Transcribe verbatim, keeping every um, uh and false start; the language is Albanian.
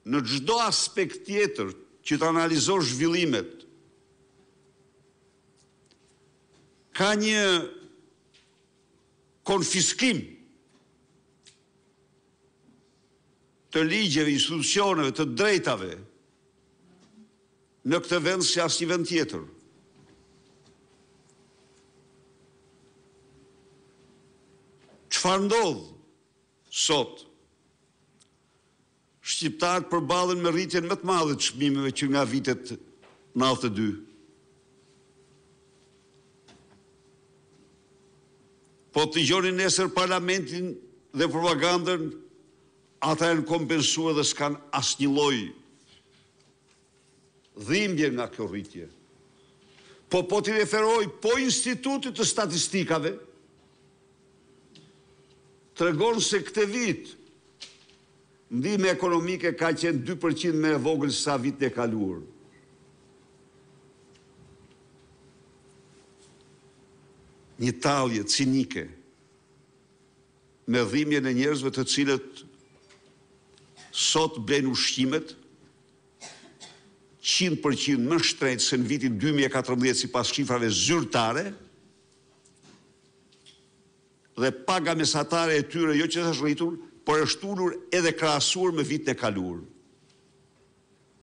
në çdo aspekt tjetër që të analizosh zhvillimet, ka një konfiskim të ligjeve, institucioneve, të drejtave në këtë vend si asnjë vend tjetër. Çfarë ndodh sot? Shqiptarët përballen me rritjen më të madhe të çmimeve që nga vitet nëntëdhjetë e dy. Po të gjoni nesër parlamentin dhe propagandën, ata janë kompensuar dhe s'kan asnjë lloj dhimbje nga kjo rritje. Po po t'i referoj po Institutit të Statistikave, tregon se këtë vit ndihma ekonomike ka qenë dy përqind më e vogël sa vitin e kaluar. Një tallje cinike me dhimbjen e njerëzve të cilët sot blen ushqimet qind përqind më shtrejt se në vitin dy mijë e katërmbëdhjetë sipas shifrave zyrtare, dhe paga mesatare e tyre jo që është rritur, por është ulur edhe krahasuar me vitin e kaluar.